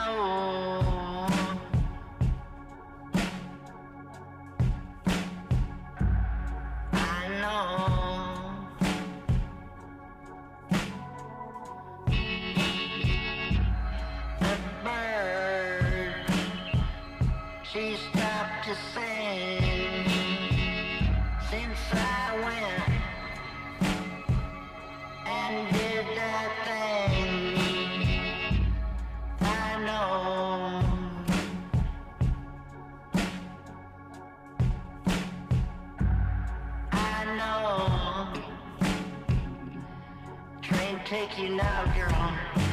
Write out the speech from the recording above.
She stopped to sing since I went and did that thing. I know. I know. Train take you now, girl.